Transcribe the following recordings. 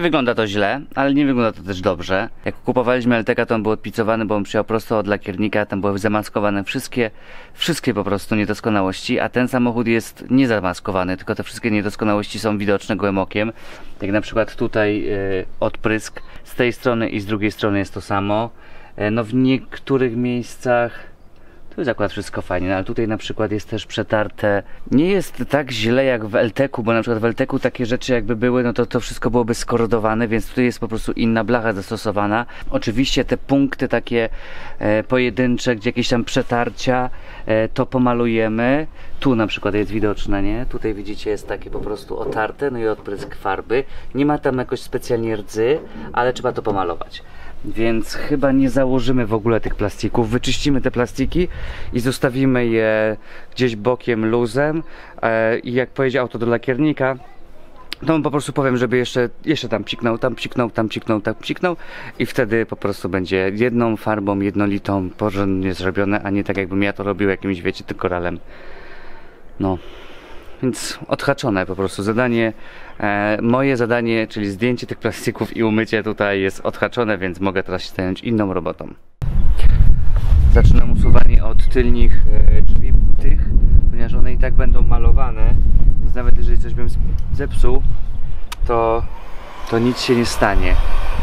wygląda to źle, ale nie wygląda to też dobrze. Jak kupowaliśmy LTK, to on był odpicowany, bo on przyjechał prosto od lakiernika, tam były zamaskowane wszystkie po prostu niedoskonałości, a ten samochód jest niezamaskowany, tylko te wszystkie niedoskonałości są widoczne gołym okiem. Jak na przykład tutaj odprysk z tej strony i z drugiej strony jest to samo. No w niektórych miejscach tu jest akurat wszystko fajnie, no ale tutaj na przykład jest też przetarte. Nie jest tak źle jak w LTK-u, bo na przykład w LTK-u takie rzeczy jakby były, no to wszystko byłoby skorodowane, więc tutaj jest po prostu inna blacha zastosowana. Oczywiście te punkty takie pojedyncze, gdzie jakieś tam przetarcia, to pomalujemy. Tu na przykład jest widoczne, nie? Tutaj widzicie jest takie po prostu otarte, no i odprysk farby. Nie ma tam jakoś specjalnie rdzy, ale trzeba to pomalować. Więc chyba nie założymy w ogóle tych plastików. Wyczyścimy te plastiki i zostawimy je gdzieś bokiem, luzem. I jak pojedzie auto do lakiernika, to po prostu powiem, żeby jeszcze tam psiknął, tam psiknął, tam psiknął, tam psiknął. I wtedy po prostu będzie jedną farbą, jednolitą, porządnie zrobione, a nie tak jakbym ja to robił jakimś, wiecie, tylko koralem. No. Więc odhaczone po prostu zadanie, moje zadanie, czyli zdjęcie tych plastików i umycie tutaj jest odhaczone, więc mogę teraz się zająć inną robotą. Zaczynam usuwanie od tylnych drzwi tych, ponieważ one i tak będą malowane, więc nawet jeżeli coś bym zepsuł, to nic się nie stanie.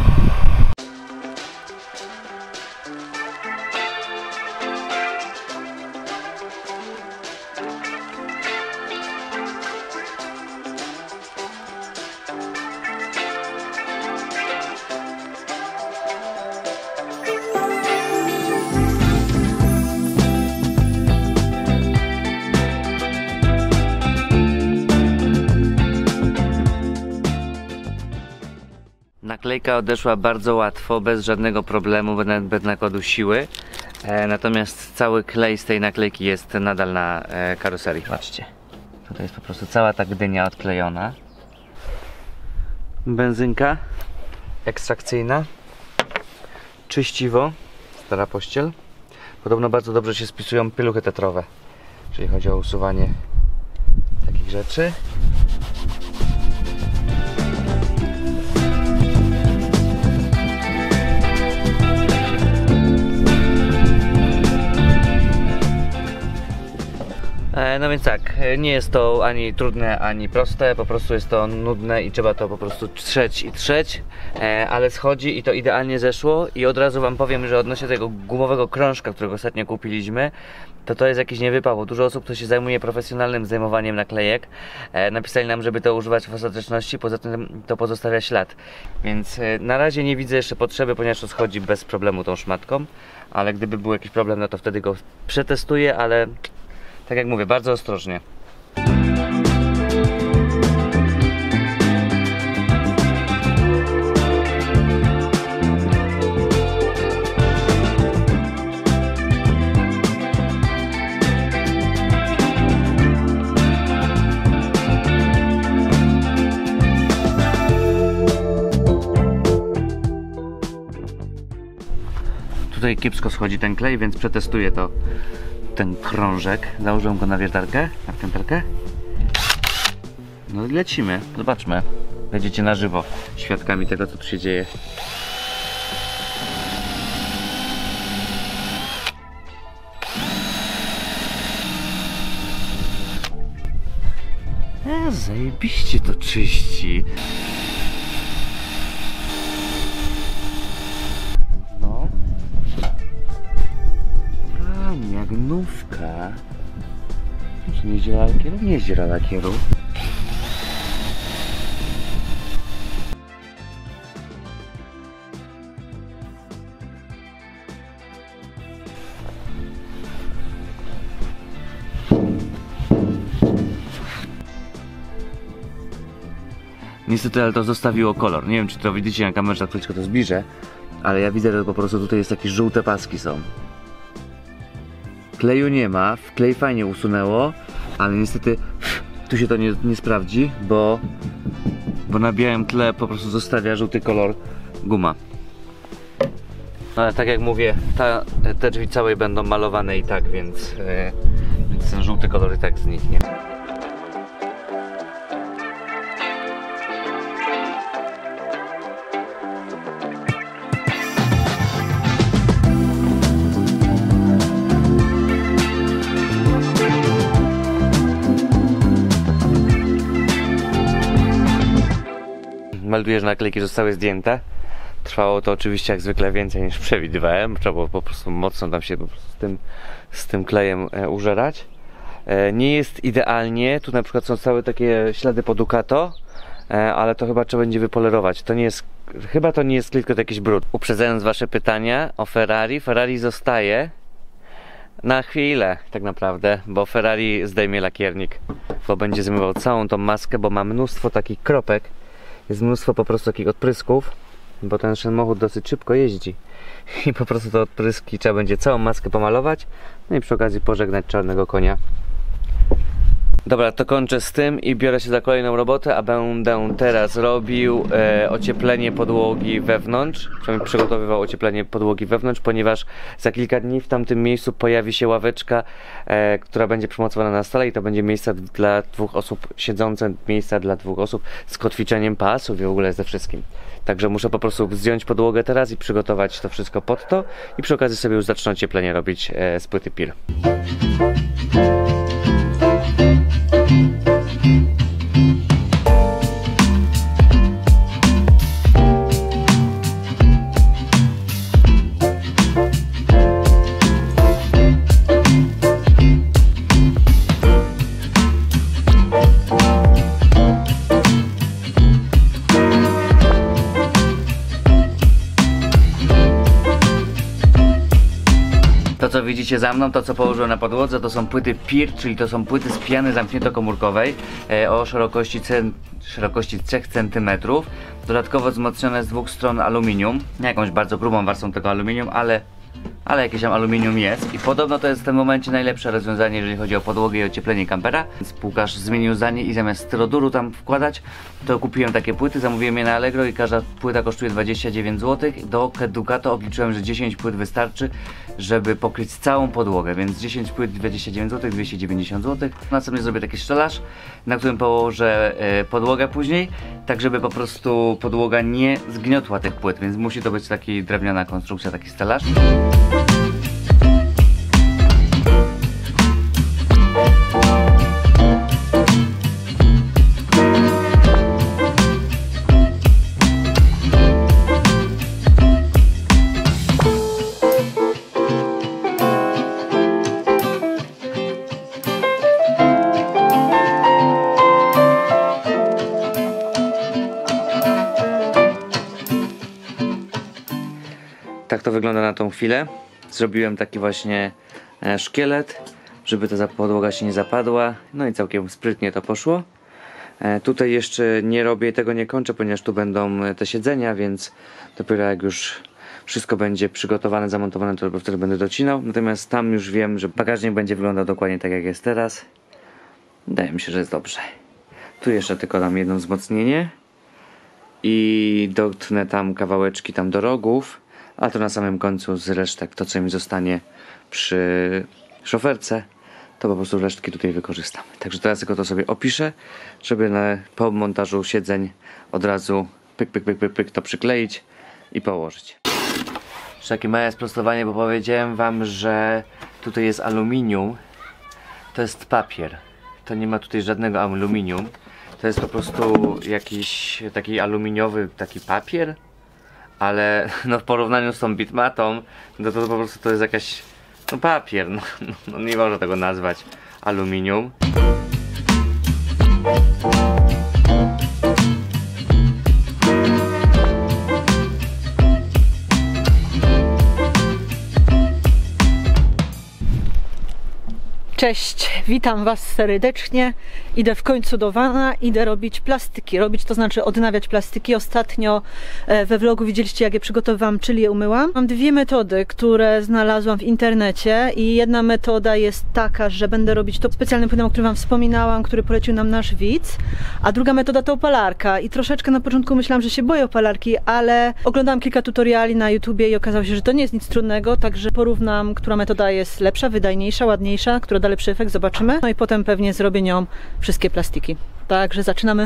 Naklejka odeszła bardzo łatwo, bez żadnego problemu, bez nakładu siły. Natomiast cały klej z tej naklejki jest nadal na karoserii. Patrzcie, tutaj jest po prostu cała ta gdynia odklejona. Benzynka ekstrakcyjna, czyściwo, stara pościel. Podobno bardzo dobrze się spisują pieluchy tetrowe, jeżeli chodzi o usuwanie takich rzeczy. No więc tak, nie jest to ani trudne, ani proste, po prostu jest to nudne i trzeba to po prostu trzeć i trzeć, ale schodzi i to idealnie zeszło. I od razu wam powiem, że odnośnie tego gumowego krążka, którego ostatnio kupiliśmy, to jest jakiś niewypał, bo dużo osób, kto się zajmuje profesjonalnym zdejmowaniem naklejek, napisali nam, żeby to używać w ostateczności, poza tym to pozostawia ślad. Więc na razie nie widzę jeszcze potrzeby, ponieważ to schodzi bez problemu tą szmatką, ale gdyby był jakiś problem, no to wtedy go przetestuję, ale tak jak mówię, bardzo ostrożnie. Tutaj kiepsko schodzi ten klej, więc przetestuję to. Ten krążek, założę go na wiertarkę, na wkrętarkę. No i lecimy, zobaczmy. Będziecie na żywo świadkami tego, co tu się dzieje. Zajebiście to czyści. Jak nówka. Czy nie zdziera lakieru? Nie zdziera lakieru. Niestety, ale to zostawiło kolor. Nie wiem, czy to widzicie na kamerze, jak to zbliżę, ale ja widzę, że po prostu tutaj jest takie żółte paski są. Kleju nie ma, klej fajnie usunęło, ale niestety tu się to nie sprawdzi, bo na białym tle po prostu zostawia żółty kolor guma. Ale tak jak mówię, te drzwi całe będą malowane i tak, więc ten żółty kolor i tak zniknie. melduję, że naklejki zostały zdjęte. Trwało to oczywiście jak zwykle więcej niż przewidywałem. Trzeba było po prostu mocno tam się po prostu z tym klejem użerać. Nie jest idealnie. Tu na przykład są całe takie ślady po Ducato, ale to chyba trzeba będzie wypolerować. To nie jest, chyba to nie jest tylko jakiś brud. Uprzedzając wasze pytania o Ferrari, Ferrari zostaje na chwilę tak naprawdę, bo Ferrari zdejmie lakiernik, bo będzie zmywał całą tą maskę, bo ma mnóstwo takich kropek, jest mnóstwo po prostu takich odprysków, bo ten samochód dosyć szybko jeździ i po prostu te odpryski trzeba będzie całą maskę pomalować, no i przy okazji pożegnać czarnego konia. Dobra, to kończę z tym i biorę się za kolejną robotę, a będę teraz robił ocieplenie podłogi wewnątrz, przynajmniej przygotowywał ocieplenie podłogi wewnątrz, ponieważ za kilka dni w tamtym miejscu pojawi się ławeczka, która będzie przymocowana na stole i to będzie miejsce dla 2 osób siedzące, miejsca dla 2 osób z kotwiczeniem pasów i w ogóle ze wszystkim. Także muszę po prostu zdjąć podłogę teraz i przygotować to wszystko pod to i przy okazji sobie już zacznę ocieplenie robić z płyty PIR. To co widzicie za mną, to co położyłem na podłodze, to są płyty PIR, czyli to są płyty z piany zamkniętokomórkowej o szerokości 3 cm. Dodatkowo wzmocnione z 2 stron aluminium, nie jakąś bardzo grubą warstwą tego aluminium, ale jakieś tam aluminium jest i podobno to jest w tym momencie najlepsze rozwiązanie, jeżeli chodzi o podłogę i ocieplenie kampera. Więc Łukasz zmienił zdanie i zamiast styroduru tam wkładać, to kupiłem takie płyty, zamówiłem je na Allegro i każda płyta kosztuje 29 zł. Do Ducato obliczyłem, że 10 płyt wystarczy, żeby pokryć całą podłogę, więc 10 płyt 29 zł, 290 zł. Następnie zrobię taki stelaż, na którym położę podłogę później, tak żeby po prostu podłoga nie zgniotła tych płyt, więc musi to być taki drewniana konstrukcja, taki stelaż. Tak to wygląda na tą chwilę. Zrobiłem taki właśnie szkielet, żeby ta podłoga się nie zapadła. No i całkiem sprytnie to poszło. Tutaj jeszcze nie robię, tego nie kończę, ponieważ tu będą te siedzenia, więc dopiero jak już wszystko będzie przygotowane, zamontowane, to wtedy będę docinał. Natomiast tam już wiem, że bagażnik będzie wyglądał dokładnie tak jak jest teraz. Wydaje mi się, że jest dobrze. Tu jeszcze tylko dam jedno wzmocnienie i dotknę tam kawałeczki tam do rogów, a to na samym końcu z resztek, to co mi zostanie przy szoferce, to po prostu resztki tutaj wykorzystam. Także teraz tylko to sobie opiszę, żeby po montażu siedzeń od razu pyk to przykleić i położyć. Jeszcze takie małe sprostowanie, bo powiedziałem wam, że tutaj jest aluminium. To jest papier. To nie ma tutaj żadnego aluminium. To jest po prostu jakiś taki aluminiowy taki papier. Ale no w porównaniu z tą bitmatą, no to po prostu to jest jakaś papier, no nie można tego nazwać aluminium. Cześć, witam Was serdecznie. Idę w końcu do wana, idę robić plastyki. Robić to znaczy odnawiać plastyki. Ostatnio we vlogu widzieliście, jak je przygotowywałam, czyli je umyłam. Mam dwie metody, które znalazłam w internecie i jedna metoda jest taka, że będę robić to specjalnym płynem, o którym Wam wspominałam, który polecił nam nasz widz, a druga metoda to opalarka i troszeczkę na początku myślałam, że się boję opalarki, ale oglądałam kilka tutoriali na YouTubie i okazało się, że to nie jest nic trudnego, także porównam, która metoda jest lepsza, wydajniejsza, ładniejsza, która da lepszy efekt, zobaczymy. No i potem pewnie zrobię nią wszystkie plastiki. Także zaczynamy.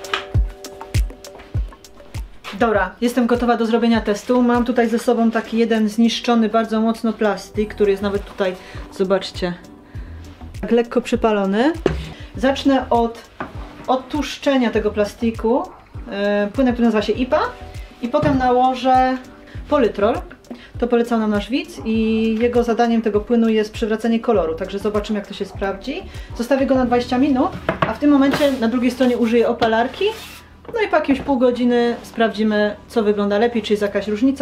Dobra, jestem gotowa do zrobienia testu. Mam tutaj ze sobą taki jeden zniszczony bardzo mocno plastik, który jest nawet tutaj, zobaczcie, tak lekko przypalony. Zacznę od odtłuszczenia tego plastiku. płynem, który nazywa się IPA i potem nałożę Polytrol. To polecał nam nasz widz i jego zadaniem tego płynu jest przywracanie koloru, także zobaczymy, jak to się sprawdzi. Zostawię go na 20 minut, a w tym momencie na drugiej stronie użyję opalarki. No i po jakimś pół godziny sprawdzimy, co wygląda lepiej, czy jest jakaś różnica.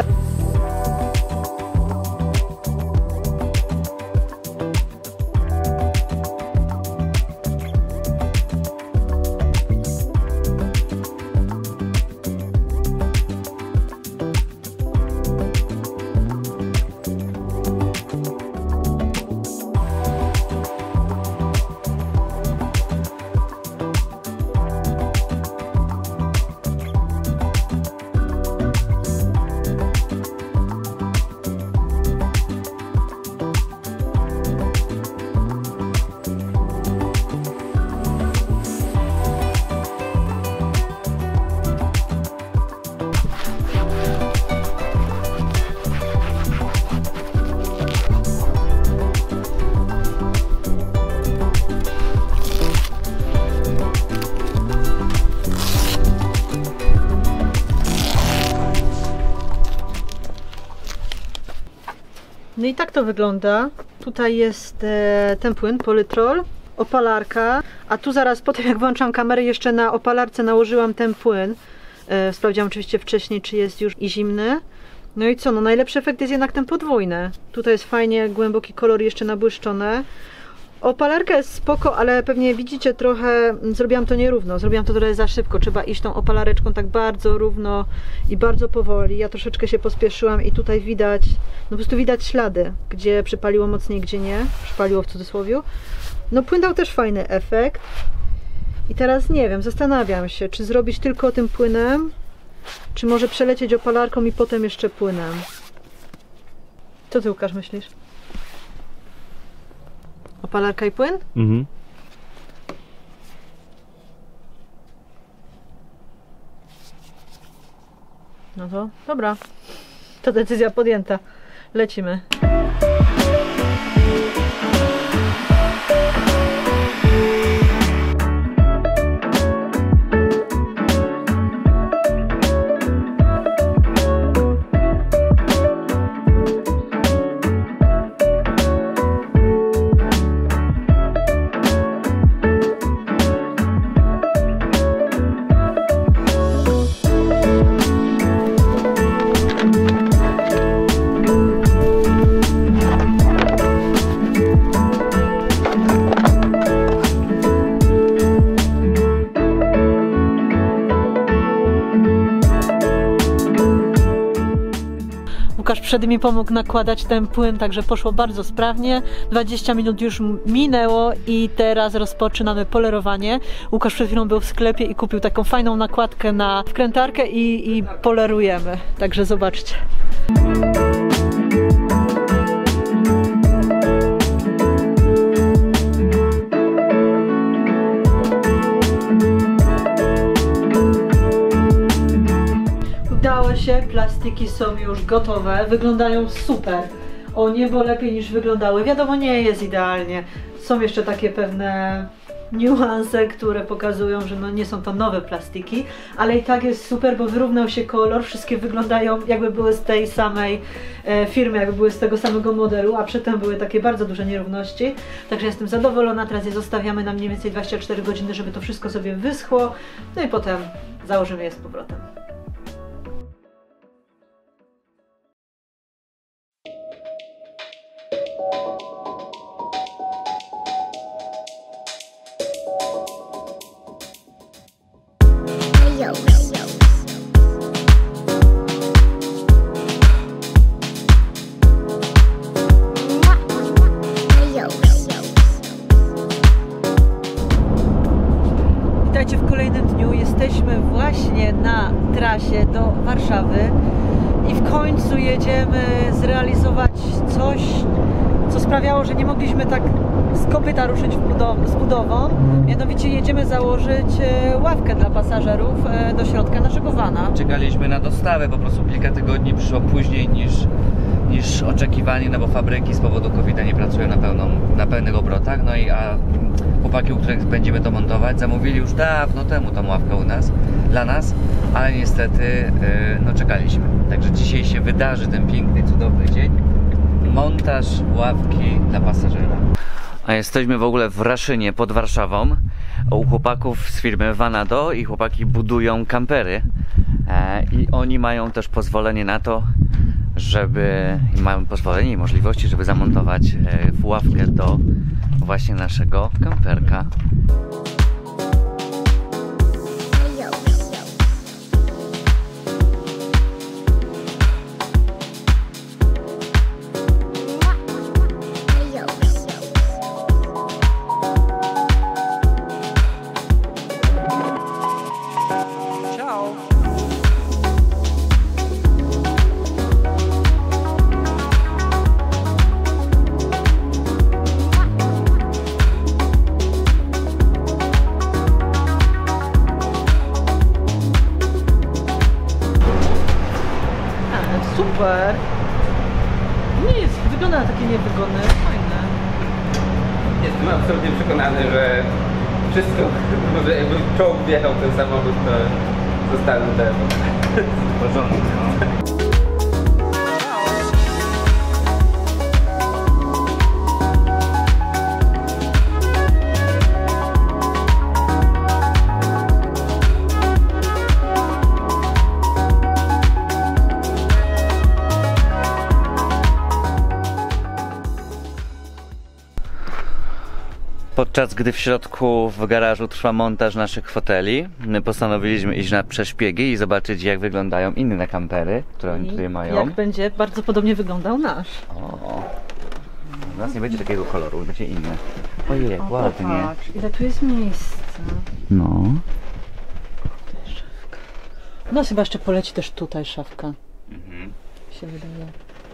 No i tak to wygląda. Tutaj jest ten płyn, Polytrol, opalarka, a tu zaraz po tym, jak włączam kamerę, jeszcze na opalarce nałożyłam ten płyn. Sprawdziłam oczywiście wcześniej, czy jest już i zimny. No i co, no najlepszy efekt jest jednak ten podwójny. Tutaj jest fajnie głęboki kolor, jeszcze nabłyszczone. Opalarka jest spoko, ale pewnie widzicie trochę, zrobiłam to nierówno, zrobiłam to trochę za szybko, trzeba iść tą opalareczką tak bardzo równo i bardzo powoli. Ja troszeczkę się pospieszyłam i tutaj widać, no po prostu widać ślady, gdzie przypaliło mocniej, gdzie nie, przypaliło w cudzysłowie. No płyn dał też fajny efekt i teraz nie wiem, zastanawiam się, czy zrobić tylko tym płynem, czy może przelecieć opalarką i potem jeszcze płynem. Co ty, Łukasz, myślisz? Opalarka i płyn? Mhm. No to dobra. To decyzja podjęta. Lecimy. Łukasz przed mi pomógł nakładać ten płyn, także poszło bardzo sprawnie. 20 minut już minęło i teraz rozpoczynamy polerowanie. Łukasz przed chwilą był w sklepie i kupił taką fajną nakładkę na wkrętarkę i polerujemy. Także zobaczcie. Udało się, plastiki są już gotowe, wyglądają super. O niebo lepiej niż wyglądały. Wiadomo, nie jest idealnie. Są jeszcze takie pewne niuanse, które pokazują, że no nie są to nowe plastiki, ale i tak jest super, bo wyrównał się kolor, wszystkie wyglądają jakby były z tej samej firmy, jakby były z tego samego modelu, a przedtem były takie bardzo duże nierówności. Także jestem zadowolona, teraz je zostawiamy na mniej więcej 24 godziny, żeby to wszystko sobie wyschło, no i potem założymy je z powrotem. Witajcie w kolejnym dniu. Jesteśmy właśnie na trasie do Warszawy i w końcu jedziemy zrealizować coś, co sprawiało, że nie mogliśmy tak z kopyta ruszyć z budową. Mianowicie jedziemy założyć ławkę dla pasażerów do środka naszego vana. Czekaliśmy na dostawę, po prostu kilka tygodni, przyszło później niż oczekiwani, no bo fabryki z powodu COVID-a nie pracują na pełnych obrotach, no i chłopaki, u których będziemy to montować, zamówili już dawno temu tą ławkę dla nas, ale niestety no czekaliśmy. Także dzisiaj się wydarzy ten piękny, cudowny dzień. Montaż ławki dla pasażera. A jesteśmy w ogóle w Raszynie pod Warszawą u chłopaków z firmy Vanado i chłopaki budują kampery i oni mają też pozwolenie na to, mają pozwolenie i możliwości, żeby zamontować ławkę do właśnie naszego kamperka. Super! Nie jest, wygląda na takie niewygodne, fajne. Jestem absolutnie przekonany, że wszystko, może jakby czołg wjechał w ten samochód, to zostanę telefon. W porządku, no. Podczas gdy w środku w garażu trwa montaż naszych foteli, my postanowiliśmy iść na przeszpiegi i zobaczyć, jak wyglądają inne kampery, które oni tutaj mają. Jak będzie bardzo podobnie wyglądał nasz. O, u nas nie będzie takiego koloru, będzie inny. Ojej, jak ładnie. Popatrz, ile tu jest miejsca. No. Tutaj szafka. No chyba jeszcze poleci też tutaj szafka. Się wydaje.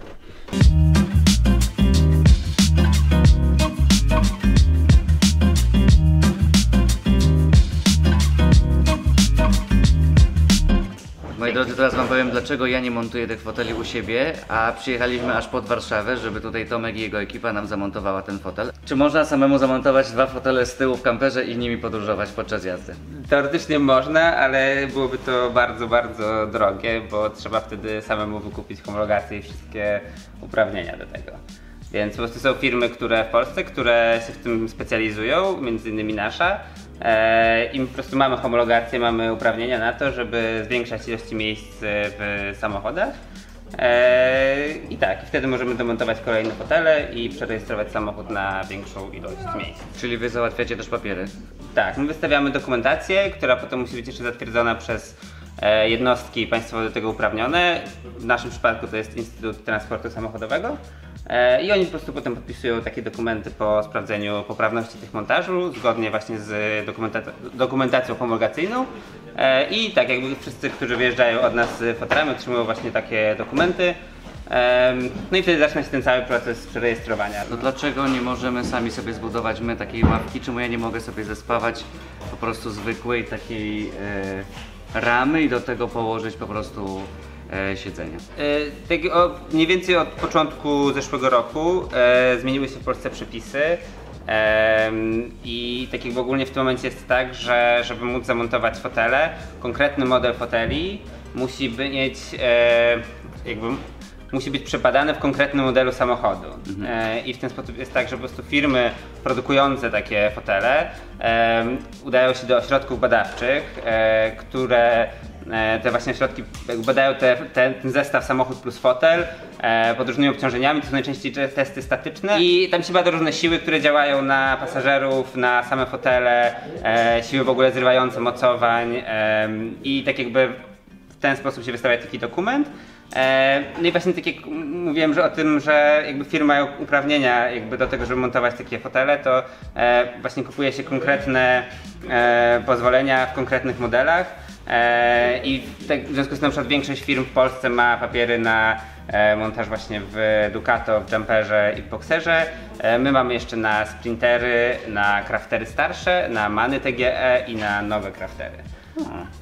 Moi drodzy, teraz wam powiem, dlaczego ja nie montuję tych foteli u siebie, a przyjechaliśmy aż pod Warszawę, żeby tutaj Tomek i jego ekipa nam zamontowała ten fotel. Czy można samemu zamontować 2 fotele z tyłu w kamperze i nimi podróżować podczas jazdy? Teoretycznie można, ale byłoby to bardzo, bardzo drogie, bo trzeba wtedy samemu wykupić homologację i wszystkie uprawnienia do tego. Więc po prostu są firmy, które w Polsce, które się w tym specjalizują, między innymi nasza. I my po prostu mamy homologację, mamy uprawnienia na to, żeby zwiększać ilości miejsc w samochodach. I tak, wtedy możemy demontować kolejne fotele i przerejestrować samochód na większą ilość miejsc. Czyli wy załatwiacie też papiery? Tak, my wystawiamy dokumentację, która potem musi być jeszcze zatwierdzona przez jednostki państwowe do tego uprawnione. W naszym przypadku to jest Instytut Transportu Samochodowego. I oni po prostu potem podpisują takie dokumenty po sprawdzeniu poprawności tych montażu, zgodnie właśnie z dokumentacją homologacyjną. I tak jakby wszyscy, którzy wyjeżdżają od nas z fotelami, otrzymują właśnie takie dokumenty. No i wtedy zaczyna się ten cały proces przerejestrowania. No dlaczego nie możemy sami sobie zbudować my takiej ławki? Czemu ja nie mogę sobie zespawać po prostu zwykłej takiej ramy i do tego położyć po prostu siedzenia? Mniej więcej od początku zeszłego roku zmieniły się w Polsce przepisy. I tak jakby ogólnie w tym momencie jest tak, że żeby móc zamontować fotele, konkretny model foteli musi mieć musi być przebadany w konkretnym modelu samochodu. I w ten sposób jest tak, że po prostu firmy produkujące takie fotele udają się do ośrodków badawczych, które te właśnie ośrodki badają ten zestaw samochód plus fotel pod różnymi obciążeniami, to są najczęściej testy statyczne i tam się bada różne siły, które działają na pasażerów, na same fotele, siły w ogóle zrywające mocowań i tak jakby w ten sposób się wystawia taki dokument. No i właśnie tak jak mówiłem, że o tym, że jakby firmy mają uprawnienia jakby do tego, żeby montować takie fotele, to właśnie kupuje się konkretne pozwolenia w konkretnych modelach. I w związku z tym na przykład większość firm w Polsce ma papiery na montaż właśnie w Ducato, w Jumperze i w Boxerze. My mamy jeszcze na Sprintery, na Craftery starsze, na Many TGE i na nowe Craftery.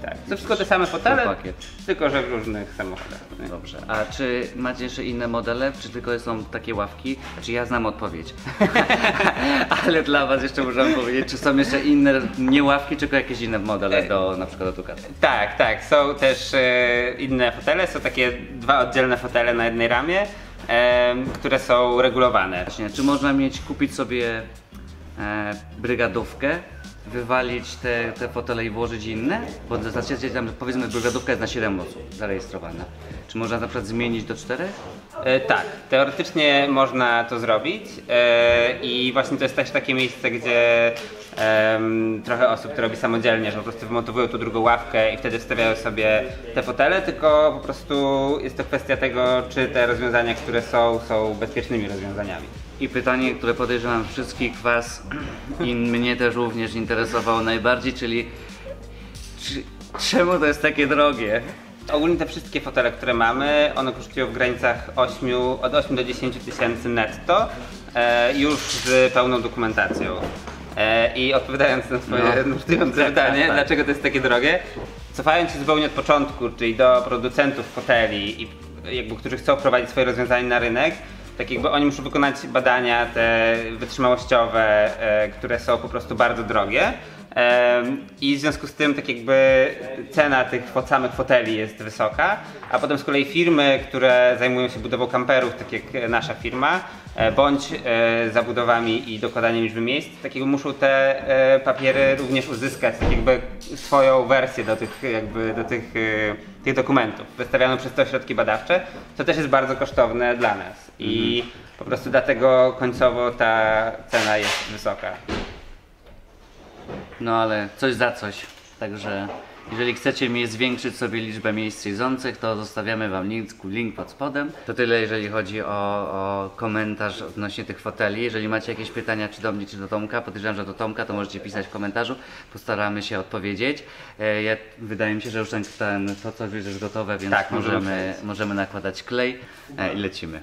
tak. To wszystko te same fotele, pakiet. tylko że w różnych samochodach. Nie? Dobrze. A czy macie jeszcze inne modele, czy tylko są takie ławki? Znaczy ja znam odpowiedź. Ale dla was jeszcze muszę powiedzieć, czy są jeszcze inne, nie ławki, tylko jakieś inne modele do na przykład do Ducati? Tak, są też inne fotele, są takie dwa oddzielne fotele na jednej ramie, które są regulowane. Właśnie, czy można kupić sobie brygadówkę, wywalić te fotele i włożyć inne? Bo w zasadzie tam powiedzmy brygadówka jest na 7 osób zarejestrowana. Czy można na przykład zmienić do 4? Tak, teoretycznie można to zrobić i właśnie to jest też takie miejsce, gdzie trochę osób to robi samodzielnie, że po prostu wmontowują tu drugą ławkę i wtedy wstawiają sobie te fotele, tylko po prostu jest to kwestia tego, czy te rozwiązania, które są bezpiecznymi rozwiązaniami. I pytanie, które podejrzewam wszystkich was i mnie też również interesowało najbardziej, czyli czemu to jest takie drogie? Ogólnie te wszystkie fotele, które mamy, one kosztują w granicach od 8 do 10 tysięcy netto, już z pełną dokumentacją. I odpowiadając na twoje nurtujące pytanie, tak. Dlaczego to jest takie drogie, cofając się zupełnie od początku, czyli do producentów foteli, i jakby, którzy chcą prowadzić swoje rozwiązania na rynek, tak jakby oni muszą wykonać badania te wytrzymałościowe, które są po prostu bardzo drogie. I w związku z tym tak jakby cena tych samych foteli jest wysoka, a potem z kolei firmy, które zajmują się budową kamperów, tak jak nasza firma, bądź zabudowami i dokładaniem liczby miejsc, tak jakby muszą te papiery również uzyskać, tak jakby swoją wersję do tych dokumentów, wystawiano przez te ośrodki badawcze, co też jest bardzo kosztowne dla nas i po prostu dlatego końcowo ta cena jest wysoka. No ale coś za coś, także jeżeli chcecie zwiększyć sobie liczbę miejsc siedzących, to zostawiamy wam link pod spodem. To tyle, jeżeli chodzi o komentarz odnośnie tych foteli. Jeżeli macie jakieś pytania, czy do mnie, czy do Tomka, podejrzewam, że do Tomka, to możecie pisać w komentarzu, postaramy się odpowiedzieć. Wydaje mi się, że już to co już jest gotowe, więc tak, możemy nakładać klej i lecimy.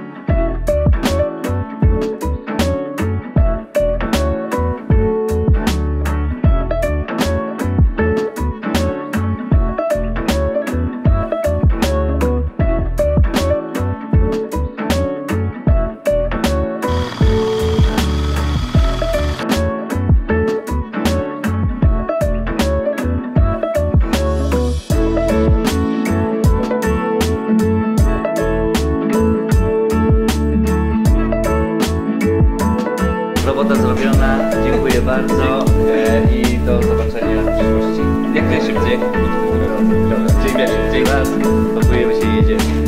Robota zrobiona, dziękuję bardzo i do zobaczenia w przyszłości. Jak najszybciej. Dziękuję bardzo, pakujemy się i jedziemy.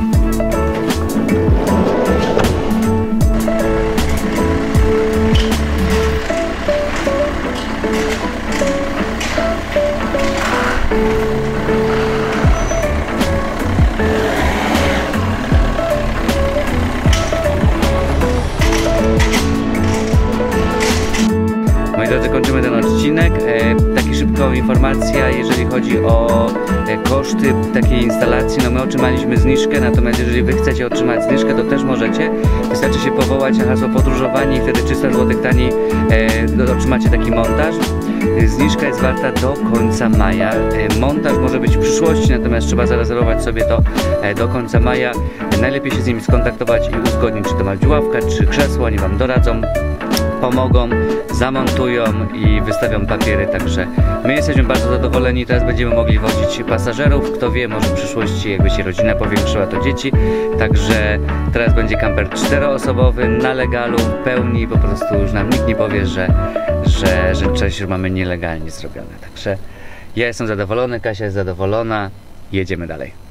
Moi drodzy, kończymy ten odcinek. Taka szybka informacja, jeżeli chodzi o koszty takiej instalacji. No my otrzymaliśmy zniżkę, natomiast jeżeli wy chcecie otrzymać zniżkę, to też możecie. Wystarczy się powołać na hasło podróżowanie i wtedy 300 zł taniej otrzymacie taki montaż. Zniżka jest warta do końca maja. Montaż może być w przyszłości, natomiast trzeba zarezerwować sobie to do końca maja. Najlepiej się z nimi skontaktować i uzgodnić, czy to ma być ławka, czy krzesło. Oni wam doradzą, pomogą, zamontują i wystawią papiery, także my jesteśmy bardzo zadowoleni. Teraz będziemy mogli wozić pasażerów, kto wie, może w przyszłości jakby się rodzina powiększyła, to dzieci, także teraz będzie kamper 4-osobowy na legalu, w pełni, po prostu już nam nikt nie powie, że coś mamy nielegalnie zrobione, także ja jestem zadowolony, Kasia jest zadowolona, jedziemy dalej.